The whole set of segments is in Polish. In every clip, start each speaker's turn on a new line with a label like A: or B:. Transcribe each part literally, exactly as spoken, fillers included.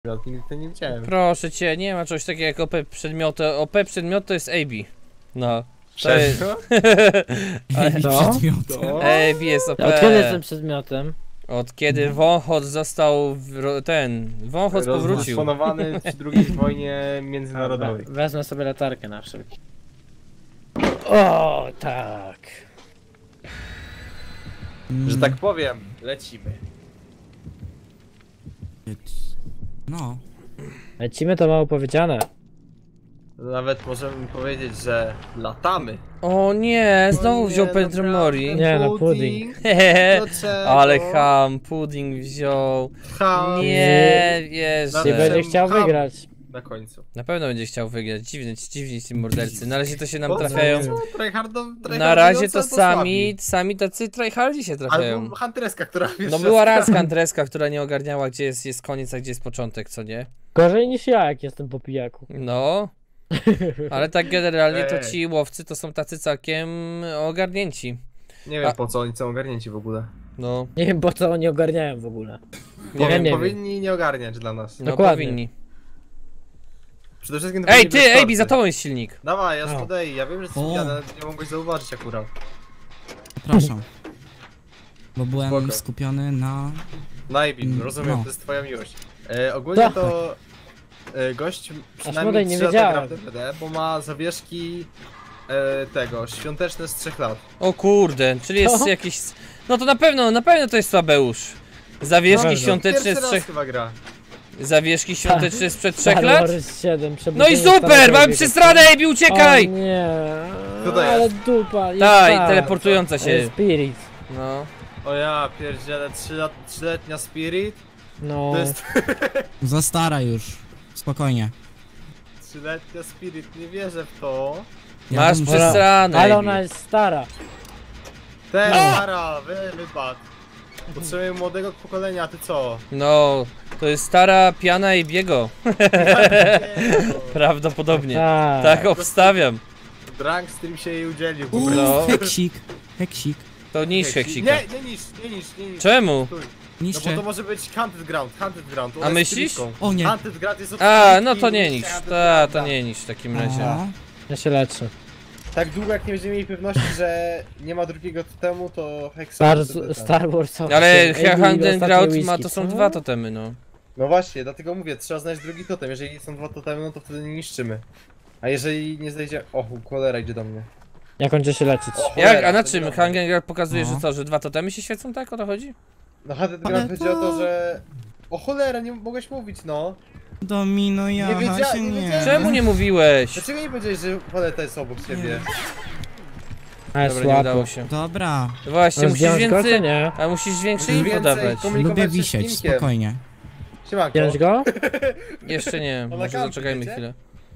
A: Nigdy to nie widziałem.
B: Proszę cię, nie ma czegoś takiego jak O P przedmioty. O P przedmiot to jest A B. No.
A: Przedmiot?
B: Ale
C: Co?
B: A B jest O P.
C: Od kiedy jestem przedmiotem?
B: Od kiedy Wąchot został w, ten. Wąchot powrócił.
A: Rozdysponowany w drugiej wojnie międzynarodowej.
C: Wezmę sobie latarkę na wszelki. O, tak.
A: Że tak powiem, lecimy.
D: No.
C: Lecimy, to mało powiedziane.
A: Nawet możemy powiedzieć, że latamy.
B: O nie, znowu
A: O nie,
B: wziął
A: naprawdę.
B: Pedromori.
C: Nie no, pudding.
A: Dlaczego?
B: Ale ham, pudding wziął.
A: Ham.
B: Nie wierzę.
C: Nie będzie chciał
A: Ham.
C: wygrać.
A: Na końcu.
B: Na pewno będzie chciał wygrać. Dziwnie, dziwni ci mordercy. Na razie to się nam
A: Po co?
B: trafiają.
A: Tryhardo-
B: Na razie to
A: tryhardujący
B: sami,
A: albo
B: sami tacy tryhardzi się
A: słabi.
B: trafiają.
A: Albo Huntereska, która
B: No była raz Huntereska, która nie ogarniała, gdzie jest, jest koniec, a gdzie jest początek, co nie?
C: Gorzej niż ja, jak jestem po pijaku.
B: No. Ale tak generalnie to
A: Ej.
B: ci łowcy to są tacy całkiem ogarnięci.
A: Nie wiem
B: A-
A: po co oni są ogarnięci w ogóle.
B: No,
C: Nie wiem, po co oni ogarniają w ogóle.
A: Nie
C: Ja
A: wiem,
C: nie wiem.
A: powinni nie ogarniać dla nas.
B: no
C: Dokładnie.
B: powinni.
A: Przede wszystkim to
B: Ej,
A: powinni być
B: ty, Ej,
A: torty.
B: za tobą jest silnik.
A: Dawaj, ja
C: O.
A: spodej, ja wiem, że jesteś
D: O.
A: pijany, ale nie mogłeś zauważyć akurat.
D: Przepraszam. Bo byłem
A: Spoko.
D: skupiony na...
A: Najbim,
D: Mm,
A: rozumiem,
D: no.
A: to jest twoja miłość. E, ogólnie
C: Tak.
A: to e, gość
C: Aż
A: przynajmniej
C: młodej nie
A: trzy lata gra
C: wiedziałem.
A: w D V D, bo ma zawieszki e, tego, świąteczne z trzech lat.
B: O kurde, czyli jest
C: Co?
B: jakiś... No to na pewno, na pewno to jest Słabeusz. Zawieszki
C: No,
B: świąteczne
A: Pierwszy
B: z
A: raz
B: trzech...
A: chyba gra.
B: Zawieszki świąteczne sprzed trzech
C: Star
B: lat?
C: Wars siedem,
B: No i
C: przebudzenie
B: super,
C: starego
B: mamy
C: wieku.
B: przestranę, Ej, uciekaj!
C: O nie,
A: Co to
C: ale
A: jest?
C: dupa. jest
B: Daj,
C: ta.
B: teleportująca
C: To
B: się.
C: jest Spirit.
B: No.
A: O ja pierdzielę, trzy lat, trzyletnia Spirit?
C: No.
A: To jest
D: Za stara już. Spokojnie.
A: trzyletnia Spirit, nie wierzę w to.
D: Ja
B: Masz
D: bym-
B: przestranę,
C: Ale
B: Ej.
C: ona jest stara.
A: Ten,
C: No.
A: stara, wy, wypad. Potrzebuję młodego pokolenia, a ty co?
B: No, to jest stara piana i biego. Prawdopodobnie.
C: Tak.
B: Tak obstawiam.
A: Drunk, z którym się jej udzielił. po
D: Uuu,
A: prostu.
B: No.
D: heksik. Heksik.
B: To niż heksika.
A: Nie, nie niż, nie niż, nie niż.
B: Czemu?
A: Stój. No bo
D: Niszczę.
A: to może być Hunted Ground, Hunted Ground. ona
B: A
A: jest
B: myślisz?
A: spiritką.
D: O nie.
A: Hunted Ground jest od
B: A,
A: spiritki,
B: no to nie
A: niż
B: niż.
A: Hunted
B: Ta, to
A: Grounda.
B: nie niż w takim razie.
D: O,
C: Ja się leczę.
A: Tak długo jak nie będziemy mieli pewności, że nie ma drugiego totemu, to Hexa...
C: Star,
A: to-
C: Star Wars.
B: Ale
C: osiem,
B: Hunting
C: ostatnie
B: Ground
C: whisky,
B: ma, to są
C: co?
B: dwa totemy, no.
A: No właśnie, dlatego mówię, trzeba znaleźć drugi totem. Jeżeli są dwa totemy, no to wtedy nie niszczymy. A jeżeli nie znajdzie... O, cholera idzie do mnie.
C: Jak on się leczyć?
A: O,
B: Jak,
A: cholera,
B: a na
A: to
B: czym?
A: nie
B: Hunting Ground pokazuje, że
D: No.
B: co, że dwa totemy się świecą, tak? O to chodzi?
A: No Hunted
D: Ale
A: Ground chodzi
D: to-
A: o to, że... O cholera, nie mogłeś mówić, no.
D: Domino ja
A: Nie wiedzia-
D: się
A: nie
D: nie.
A: wiedziałem.
B: Czemu nie mówiłeś?
A: Dlaczego nie powiedziałeś, że paleta jest obok ciebie?
C: Ale
B: Dobra, nie
C: słabo.
B: udało się.
D: Dobra.
B: Właśnie,
C: No
B: musisz
C: zdjąć go, czy
B: więcej...
C: nie?
B: A musisz większe
A: Musisz
B: info
A: więcej
B: dawać.
A: komunikować
D: Lubię
A: się z
D: wisieć,
A: Kinkiem.
D: spokojnie.
A: Siemanko.
C: Wziąć go?
B: Jeszcze nie,
A: Ona
B: może
A: kampi,
B: zaczekajmy
A: wiecie?
B: chwilę.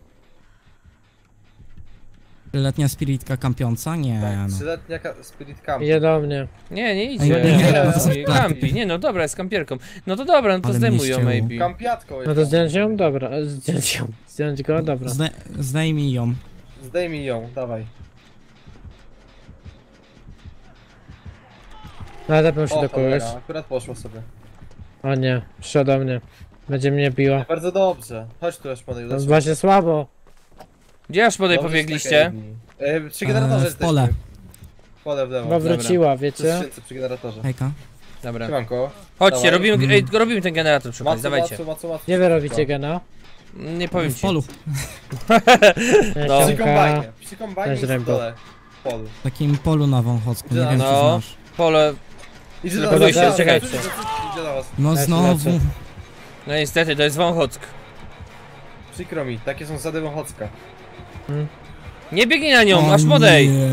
D: Letnia spiritka kampiąca? Nie
A: Tak,
D: no.
A: trzyletnia ka- Spirit Camp.
C: Idzie do mnie.
B: Nie, nie
D: Ej,
B: idzie.
D: nie,
A: nie,
B: Nie,
A: nie.
B: Kampi, nie no dobra, jest kampierką. No to dobra, no to
D: Ale
B: zdejmuj ją,
D: miście.
B: maybe.
A: Kampiatką jest.
C: No to zdjąć ją? Dobra, zdjąć ją. Zdjąć go? Dobra.
D: Zde zdejmij ją.
A: Zdejmij ją, dawaj.
C: Nalepią się
A: O
C: do kogoś.
A: cholera, akurat poszło sobie.
C: O nie, przyszła do mnie. Będzie mnie biła.
A: Bardzo dobrze. Chodź tu, Eszmodej,
C: To jest właśnie słabo.
B: Gdzie aż podaj pobiegliście?
A: E, przy generatorze
D: Eee, w pole.
A: jesteśmy. W pole w lewo.
C: Bo wróciła,
A: Przy
C: wiecie?
A: skrzynce przy generatorze.
D: Hejka.
B: Dobra.
A: Siemanko.
B: Chodźcie,
A: Dawaj.
B: robimy, ej, robimy ten generator przy okazji,
A: Macu,
B: dawajcie.
A: macu, macu, macu.
C: Gdzie wy robicie gena?
B: Nie powiem
D: W
B: ci.
D: polu.
B: No.
A: Przy
C: Siemka.
A: kombajnie. Przy kombajnie
C: Cześć,
A: i w
C: Rembo.
A: dole. W polu.
D: W takim polu na Wąchocku, nie wiem czy
B: No.
D: znasz.
B: Pole...
A: Idzie
B: No
A: do
B: podejście,
A: nas.
B: czekajcie.
A: Idzie do was.
D: No
C: Ja się
D: znowu.
C: lecę.
B: No niestety, to jest Wąchock.
A: Przykro mi, takie są zasady Wąchocka.
B: Nie biegnij na nią,
D: O
B: masz podej!
D: nie.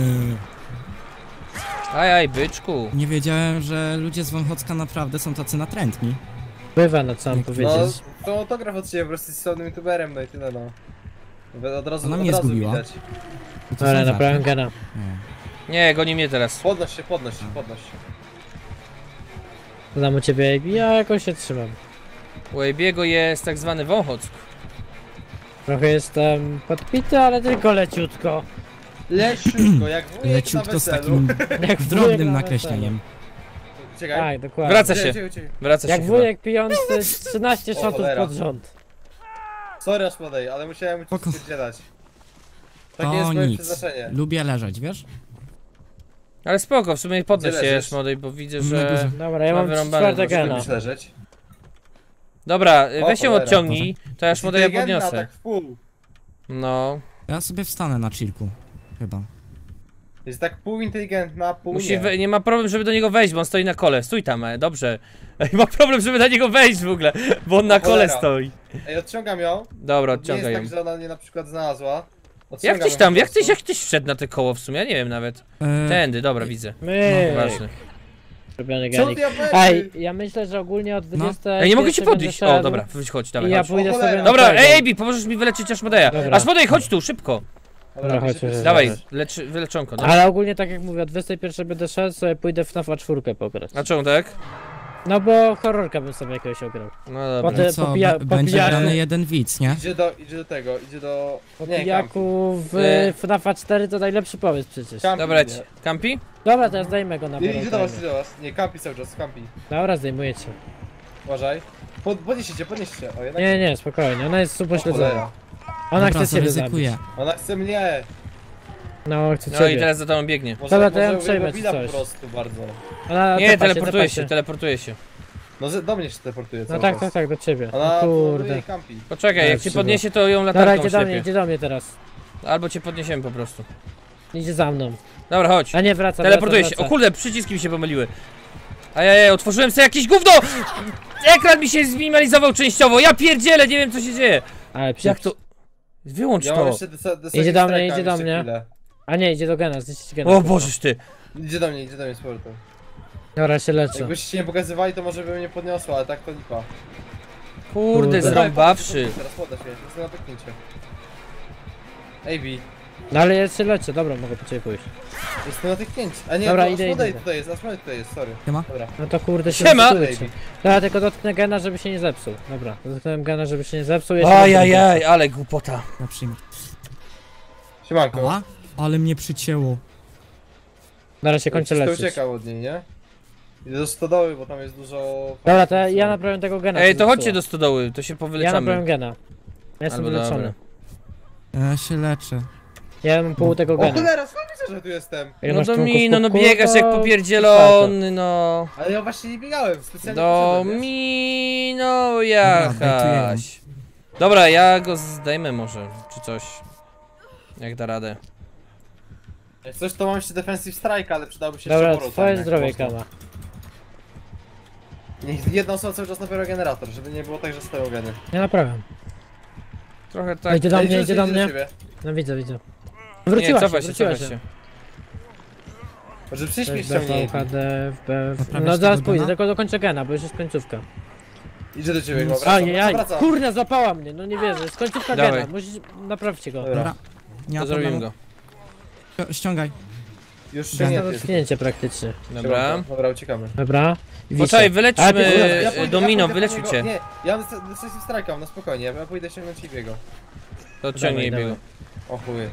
B: Aj, aj, byczku.
D: Nie wiedziałem, że ludzie z Wąchocka naprawdę są tacy natrętni.
C: Bywa, no co mam
A: No,
C: powiedzieć.
A: to autograf od ciebie, po prostu jesteś sławnym youtuberem, no i tyle no. Od razu,
D: Ona
A: od
D: mnie
A: razu
D: zgubiła.
A: widać.
D: To to
C: Ale
D: są
C: naprawiam
D: żarty.
C: gena.
D: Nie.
B: Nie, goni mnie teraz.
A: Podnoś się, podnoś się, podnoś się.
C: Dam u ciebie A B, ja jakoś się trzymam.
B: U Ejbiego jest tak zwany Wąchock.
C: Trochę jestem podpity, ale tylko leciutko.
A: Leciutko, jak wujek na
D: Leciutko z
A: weselu.
D: takim
C: Jak wujek
D: drobnym
C: na
D: nakreśleniem.
A: uciekaj.
C: Tak, dokładnie.
B: Wraca
A: Uciekaj,
B: się,
A: uciekaj, uciekaj.
B: wraca się
C: Jak
B: chyba.
C: wujek pijący trzynaście
A: O,
C: shotów
A: cholera.
C: pod rząd.
A: Sorry, aż podej, ale musiałem
D: Spoko.
A: ci spierdzielać. Takie
D: To
A: jest moje
D: nic.
A: przeznaczenie.
D: Lubię leżeć, wiesz?
B: Ale spoko, w sumie podnoś
A: Gdzie
B: się
A: leżysz?
B: Eszmodej, bo widzę,
D: Na
B: że...
D: górze.
C: Dobra, ja
B: Ma
C: mam
B: wyrąbane,
C: czwarte
B: dlaczego
C: gena.
A: Lubisz leżeć?
B: Dobra,
A: O,
B: weź ją
A: cholera.
B: odciągnij, to ja Eszmodeja
A: Inteligentna,
B: podniosę.
A: tak w pół.
B: No.
D: Ja sobie wstanę na chillku. Chyba.
A: Jest tak pół inteligentna, pół
B: Musi
A: nie.
B: we, nie ma problem, żeby do niego wejść, bo on stoi na kole. Stój tam, e, dobrze. Ej, ma problem, żeby na niego wejść w ogóle, bo on na
A: O,
B: kole
A: cholera.
B: stoi.
A: Ej, odciągam ją.
B: Dobra,
A: Nie
B: odciągaj
A: jest
B: ją.
A: tak, że ona mnie na przykład znalazła.
B: Jak
A: Odciągam
B: tyś
A: ją
B: tam,
A: po
B: jak tyś,
A: prostu.
B: jak tyś wszedł na te koło w sumie? Ja nie wiem nawet.
D: E,
B: Tędy, dobra, widzę.
C: My,
B: Ważne.
C: robiony
A: Czemu
C: ganik.
A: ty ja
C: Ej, ja myślę, że ogólnie od dwudziestej.
B: Ej, nie mogę cię podnieść. O, dobra, wyjdź, chodź,
C: I
B: dawaj,
C: ja
B: chodź.
C: pójdę
A: O,
C: sobie
A: cholera.
C: na
B: Dobra,
C: tego.
B: ej, Ejbi, pomożesz mi wyleczyć Aszmodeja.
C: Dobra.
B: Aszmodej, chodź tu, szybko.
C: Dobra, chodź,
A: bierz-
C: chodź,
B: Dawaj,
C: chodź.
B: lecz, wyleczonko, dobra.
C: Ale ogólnie tak jak mówię, o dwudziestej pierwszej będę szedł, sobie pójdę w F N A F cztery pograć.
B: A czemu tak?
C: No bo horrorka bym sobie jakiegoś ograł.
B: No dobra.
C: Potem-
D: no co,
C: popija-
D: b- będzie
C: popijak-
D: grany jeden widz, nie?
A: Idzie do, idzie do tego, idzie do...
C: Po
A: Nie,
C: pijaku w
B: Nie.
C: F N A F cztery to najlepszy pomysł przecież.
A: Kampi,
B: Dobra,
A: idzie.
B: Kampi?
C: Dobra, teraz zdejmę go na
A: Nie, idzie do was,
C: porę.
A: idzie do was. Nie, kampi cały czas, kampi.
C: Dobra, zdejmuję cię.
A: Uważaj. Pod, podnieście, podnieście. O, jednak...
C: Nie, nie, spokojnie, ona jest
A: O,
C: supośledzona.
A: cholera.
C: Ona
D: Dobra,
C: chce ciebie zabić.
D: zaryzykuję.
A: Ona chce mnie.
C: No, chce
B: No
C: ciebie.
B: i teraz za tobą biegnie.
A: Może,
C: Dobra, to ja
A: może
C: przejmę
A: uwielbia
C: ci
A: po
C: coś.
A: prostu bardzo.
C: Ona
B: Nie,
C: tepa
B: teleportuje
C: tepa
B: się, teleportuje się.
A: No z- do mnie się teleportuje
C: No
A: cały
C: tak,
A: czas.
C: tak, tak, do ciebie.
A: Ona
C: No
A: powoduje
C: kurde.
A: i kampi.
B: Poczekaj, jak
C: Tak,
B: cię
C: trzeba.
B: podniesie, to ją
C: Dobra,
B: latarką
C: idzie do mnie,
B: ślepie.
C: idzie do mnie teraz.
B: Albo cię podniesiemy po prostu.
C: Idzie za mną.
B: Dobra, chodź.
C: A nie, wraca,
B: Teleportuje
C: wraca,
B: się. O
C: wraca.
B: kurde, przyciski mi się pomyliły. Ajajaj, otworzyłem sobie jakieś gówno! Ekran mi się zminimalizował częściowo. Ja pierdzielę, nie wiem co się dzieje.
C: Ale
B: Jak to? Wyłącz
A: Ja mam
B: to.
A: jeszcze desa- desa-
C: Idzie do mnie,
A: strajka,
C: idzie do
A: jeszcze
C: mnie.
A: chwilę.
C: A nie, idzie do Gena, zniszczyć Gena.
B: O Bożeż ty.
A: Idzie do mnie, idzie do mnie z powrotem.
C: Dobra, się leczę.
A: Jakbyście się nie pokazywali, to może by mnie podniosła, ale tak to lipa.
B: Kurde,
C: Kurde.
B: zrąbawszy.
A: Teraz poda się, jestem na pyknięcie. Ej, Bi,
C: No ale ja się leczę, dobra, mogę po ciebie pójść.
A: jestem na tyknięcie. A nie,
C: Dobra,
A: to
C: idę,
A: Asmodej
C: idę.
A: tutaj jest, Asmodej tutaj jest, sorry.
D: Siema.
A: Dobra.
C: No to kurde się
B: Siema!
C: zepsuje ci. Dobra, tylko dotknę Gena, żeby się nie zepsuł. Dobra, dotknąłem Gena, żeby się nie zepsuł. ja się
B: Ajajaj, ale głupota.
D: Ja przyjmę.
A: Siemanko.
D: Ała? Ale mnie przycięło.
C: Dobra, się kończę
A: To
C: leczyć.
A: uciekał od niej, nie? Idę do stodoły, bo tam jest dużo...
C: Dobra, to ja, ja naprawiam tego Gena.
B: Ej,
C: co
B: to chodźcie
C: zepsuło.
B: do stodoły, to się
C: Ja
B: powyleczamy.
C: naprawiam Gena. Ja jestem
B: Albo
C: wyleczony.
B: dobra.
D: Ja się leczę.
C: Ja mam pół tego
A: O
C: Gena.
A: cholera, skąd widzę, że tu jestem?
C: Ile
B: No
C: masz
B: to
C: członków
B: mi, no, no
C: kubku?
B: biegasz jak
C: To
B: popierdzielony, no.
A: Ale ja właśnie nie biegałem, specjalnie
B: Do
A: poszedłem, wiesz?
B: mi, no
D: Dobra,
B: jakaś. Dobra, ja go zdejmę może, czy coś. Jak da radę.
A: Jak coś to mam jeszcze defensive strike, ale przydałoby się
C: Dobra,
A: jeszcze Moro
C: twoje
A: tam, jak
C: zdrowie,
A: można.
C: Kama.
A: Niech jedna osoba cały czas nabiera generator, żeby nie było tak, że stoją geny.
C: Ja naprawiam.
B: Trochę
C: Ej,
B: tak.
C: idzie do
A: Ej,
C: mnie, idzie do mnie.
A: ciebie.
C: No widzę, widzę. Wróciła
B: Nie,
C: się,
B: cofaj się,
C: wróciła
B: cofaj
C: się.
B: się.
A: Może przyjdź mi
C: B V,
A: ściągnij.
C: H D, F B.
D: Naprawiasz
C: No zaraz
D: tego
C: pójdę,
D: Gena?
C: tylko dokończę Gena, bo już jest końcówka.
A: Idzie do ciebie, go, wraca,
C: Ajajaj,
A: wraca, wraca.
C: kurna, złapała mnie, no nie wierzę, jest końcówka
B: Dawaj.
C: Gena, musisz, naprawcie go.
A: Dobra.
D: Dobra. Nie
B: To
D: ma
B: zrobimy
D: problemu.
B: go.
D: Ści- Ściągaj.
A: Już
D: Gena.
A: ściągnięty
C: To
A: jest.
C: dotknięcie praktycznie.
B: Dobra.
A: Dobra, uciekamy.
C: Dobra. I wiszę.
B: Poczekaj,
C: A,
B: wyleczmy
C: ty-
A: Ja
B: e,
A: pójdę-
B: Domino,
A: ja pójdę po
B: wyleczył
A: niego-
B: cię.
A: Nie, ja mam defensive strike'a, no spokojnie, ja pójdę ściągnąć Ibiego.
B: To odciągnij
C: Dawaj,
B: biegu.
A: O chuj.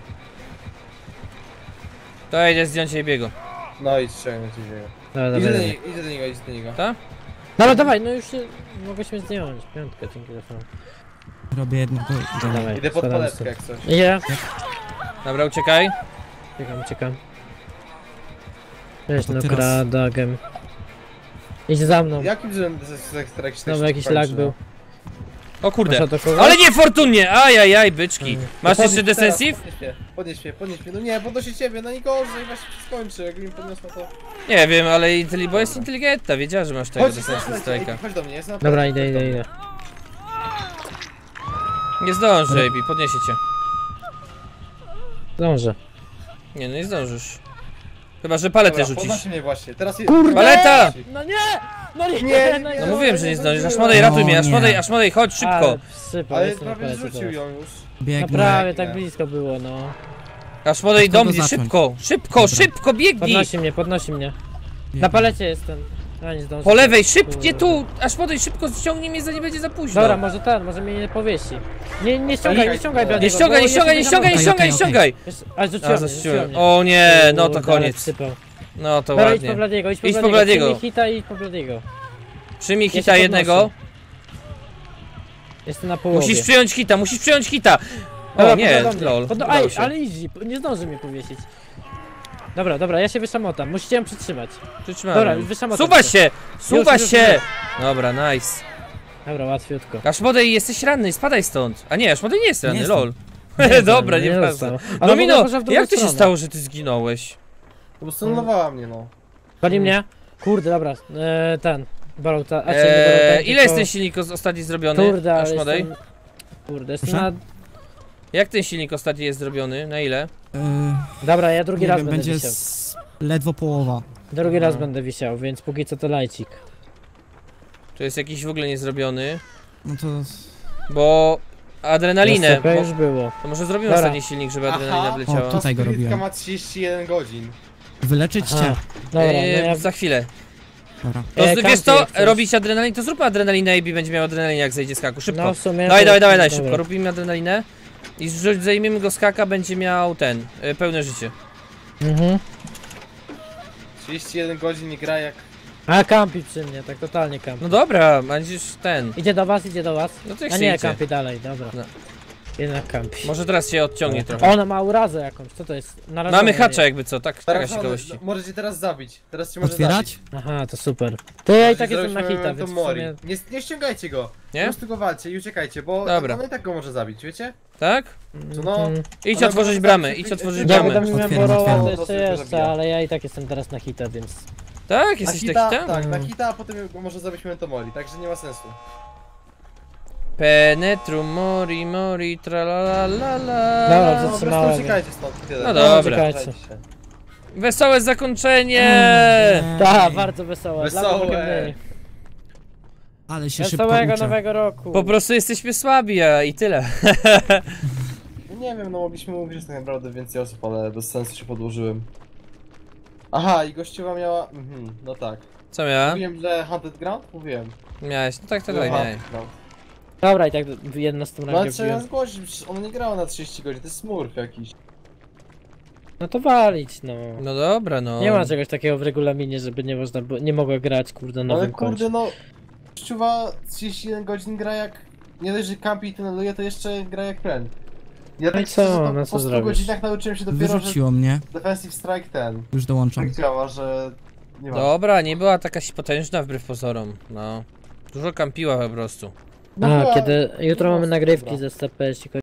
B: To idzie zdjąć jej biegu.
A: No idź ściągnąć Ibiego.
C: Dobra,
A: Idzie do
C: dobra.
A: niego, idzie do niego, idzie do niego.
B: Tak?
C: Dobra, dawaj, no już się, mogę się zdjąć, piątkę tym telefonem.
D: Robię jednego.
C: No dawaj,
A: Idę pod
C: spadamy
A: paletkę
C: stąd.
A: jak coś.
C: Idzie.
B: Dobra, uciekaj.
C: Czekam, czekam. Cześć,
D: To
C: no
D: teraz.
C: kradagem. Idź za mną.
A: Jakim cudem defensive strike się
C: Znowu
A: tak
C: jakiś
A: kończy,
C: lag
A: no?
C: był.
B: O kurde.
C: Masz atakować?
B: Ale niefortunnie! Ajajaj, byczki.
C: Mm.
B: Masz
A: Podnieś
B: jeszcze
A: teraz,
B: defensive?
A: Podnieś mnie, podnieś mnie, podnieś mnie. No nie, podnosi ciebie, no nie gorzej, właśnie się skończy. Jakby mi podniosła to...
B: Nie wiem, ale inteli- bo jest inteligentna, wiedziała, że masz tego
A: Chodź,
B: defensive
A: chodź,
B: strike'a.
A: chodź do mnie, jestem na
C: Dobra,
A: chodź
C: idę,
A: do
C: idę,
A: mnie.
C: idę.
B: Nie zdąży, Ejbi, podniesie cię.
C: Zdążę.
B: Nie, no nie zdążysz. Chyba, że paletę
A: Dobra,
B: rzucisz.
A: podnosi mnie właśnie, teraz... je-
C: Kurde!
B: Paleta!
C: No nie! No nie!
A: Nie,
C: no
A: nie,
B: No
C: nie,
B: mówiłem,
C: no
B: że nie
C: nie
B: zdążysz.
C: zdążyłem.
B: Aszmodej, ratuj mnie,
D: O,
B: Aszmodej,
D: nie.
B: Aszmodej, chodź szybko.
C: Ale wsypał,
A: Ale
C: jestem na
A: prawie
C: palecie
A: rzucił
C: teraz.
A: ją już.
D: Biegnę.
C: No prawie,
A: Biegnę.
C: tak blisko było, no.
B: Aszmodej,
D: Od
B: do
D: kogo
B: mnie,
D: zacząć?
B: szybko, szybko,
D: Dobra.
B: szybko, biegnij!
C: Podnosi mnie, podnosi mnie.
D: Biegnę.
C: Na palecie jestem. A nie zdążę.
B: Po lewej, szybkie
C: Kurde.
B: tu! Aszmodej, szybko ściągnij mnie, zanim będzie za późno.
C: Dobra, może ten, może mnie nie powiesi. Nie, nie ściągaj, nie ściągaj
A: Nie
C: Bladiego,
B: Nie ściągaj,
C: bo
B: nie ściągaj, nie
C: jeszcze
B: ściągaj, nie
D: Okej,
B: ściągaj, nie
D: okej,
B: ściągaj!
C: Jeszcze- A,
B: A,
C: rzuciłem,
B: zastrzyłem.
C: rzuciłem mnie.
B: O nie, no to
C: Kurde, ale
B: koniec.
C: wsypał.
B: No to
C: Dobra, idź po
B: ładnie.
C: Bladiego, idź po
B: Idź po
C: Bladiego.
B: Bladiego.
C: Przyjmij hita i idź po Bladiego.
B: Przyjmij
C: Ja się
B: hita
C: podnoszę.
B: jednego.
C: Jestem na połowie.
B: Musisz przyjąć hita, musisz przyjąć hita!
C: Dobra,
B: O nie,
C: podał mnie.
B: lol.
C: Podno-
B: udało
C: Aj,
B: się.
C: ale easy, nie zdąży mnie powiesić. Dobra, dobra, ja się wyszamotam, musicie ją przytrzymać.
B: Przytrzymałem.
C: Dobra, wyszamotam
B: Suwa
C: się.
B: się! Suwa
C: Już, już,
B: się!
C: już.
B: Dobra, nice.
C: Dobra, łatwiutko.
B: Aszmodej, jesteś ranny, spadaj stąd. A nie, Aszmodej nie jest ranny,
D: Nie
B: lol.
C: Nie,
B: Dobra,
C: nie
B: nieważne.
C: zostało. Ale
B: No
C: w ogóle
B: Mino,
C: może w drugą
B: jak to się
C: stronę.
B: stało, że ty zginąłeś?
A: Po prostu anulowała mnie, no.
C: Pali mnie? Kurde, dobra, e, ten. Barouta, a cię nie
B: Eee,
C: Barouta,
B: ile jest
C: tylko-
B: ten silnik os- ostatni zrobiony?
C: Kurde, ale
B: Aszmodej?
C: jestem... Kurde, jestem
D: Proszę?
C: na...
B: Jak ten silnik ostatni jest zrobiony? Na ile?
D: Yy,
C: Dobra, ja drugi
D: nie
C: raz
D: wiem,
C: będę
D: będzie
C: wisiał.
D: z... ledwo połowa.
C: Drugi raz
A: No.
C: będę wisiał, więc póki co to lajcik.
B: To jest jakiś w ogóle niezrobiony.
D: No to...
B: Bo adrenalinę.
C: S C P
B: Bo,
C: już było.
B: to może zrobimy
C: Dobra.
B: ostatni silnik, żeby adrenalina
A: Aha.
B: wleciała.
D: O, tutaj go
A: Spiritka
D: robiłem.
A: ma trzydzieści jeden godzin.
D: Wyleczyć
C: Aha.
D: cię.
C: Dobra, no
B: Eee,
C: ja...
B: Za chwilę.
D: Dobra.
B: To,
C: E,
B: z- wiesz
C: kampy
B: co,
C: jak chcesz.
B: robić adrenalin, to zróbmy adrenalinę i będzie miał adrenalinę jak zejdzie z haku. Szybko.
C: No w sumie...
B: dawaj,
C: to-
B: dawaj, dawaj, dawaj,
C: dobra.
B: szybko, robimy adrenalinę. I zrzuć- zajmiemy go z haka, będzie miał ten, y, pełne życie.
C: Mhm.
A: trzydzieści jeden godzin i gra jak...
C: A kampi przy mnie, tak totalnie kampi.
B: No dobra, będziesz ten.
C: Idzie do was, idzie do was.
B: No to jak
C: A
B: się
C: nie,
B: idzie.
C: kampi dalej, dobra.
B: No.
C: Jednak kampi.
B: Może teraz się odciągnie trochę.
C: Ona ma urazę jakąś, co to jest? Narażone
B: Mamy hacza
C: jest.
B: jakby co, tak, taka
A: Teraz
B: ciekawości.
A: może cię teraz zabić. Teraz cię może
D: Otwierać?
A: zabić.
C: Aha, to super. To ja i tak
A: Zrobić
C: jestem na hita,
A: memento
C: więc w
A: mori.
C: sumie...
A: Nie, nie ściągajcie go. Po
B: Nie?
A: prostu go walcie i uciekajcie, bo
B: Dobra.
A: on i tak go może zabić, wiecie?
B: Tak?
A: Co no?
C: Mhm.
B: Idź
A: Ale
B: otworzyć
A: może
B: bramę,
A: zawsze
B: idź
A: być-
B: otworzyć
C: Ja
A: Otwieram,
B: bramę.
C: będę miał
D: Otwieram,
C: borowa
D: otwieram.
C: to jeszcze
A: To sobie
C: jeszcze,
A: zabija.
C: ale ja i tak jestem teraz na hita, więc...
B: Tak? Jesteś
A: na hita,
B: taki tam?
A: tak, na hita, a potem go może zabić memento mori, także nie ma sensu.
B: Penetrum mori mori tralalala.
C: Dobra,
A: No, po prostu
C: zatrzymałem.
A: uciekajcie stąd. tyle.
B: No dobra.
C: Uciekajcie.
A: Uciekajcie się.
B: Wesołe zakończenie!
D: Ej,
C: Tak, bardzo wesołe. Dla mnie
A: Wesołe.
C: trochę mniej.
D: Ale się szybko
C: Wesołego
D: uczę.
C: nowego roku.
B: Po prostu jesteśmy słabi, a i tyle.
A: No nie wiem, no mogliśmy mówić, że jest tak naprawdę więcej osób, ale bez sensu się podłożyłem. Aha, i gościowa miała... Mhm, no tak.
B: Co miała?
A: Mówiłem, że Haunted Ground? Mówiłem.
B: Miałeś, no tak, tak,
A: Było
B: tak, miałeś.
A: Haunted Ground.
C: Dobra, i tak jedną
A: No ale
C: rangę
A: trzeba ją
C: wbiłem.
A: zgłosić, przecież ona nie grała na trzydzieści godzin, to jest smurf jakiś.
C: No to walić, no.
B: No dobra, no.
C: Nie ma czegoś takiego w regulaminie, żeby nie można, było- nie mogła grać, kurde, na
A: Ale
C: nowym koncie.
A: kurde no... Gościowa trzydzieści jeden godzin gra jak... Nie dość, że campi i tuneluje, to jeszcze gra jak friend. Ja
C: No
A: tak
C: i co?
A: szczerze, po-
C: No co
A: po stu
C: zrobisz?
A: godzinach nauczyłem się dopiero, że
D: Wyrzuciło mnie.
A: Defensive Strike ten
D: Już dołączam.
A: tak działa, że... Nie ma.
B: Dobra, nie była taka potężna wbrew pozorom, no. Dużo kampiła po prostu.
A: No
C: A,
A: była-
C: kiedy... Jutro
A: była
C: mamy nagrywki
A: dobra.
C: ze S C P, jeśli chodzi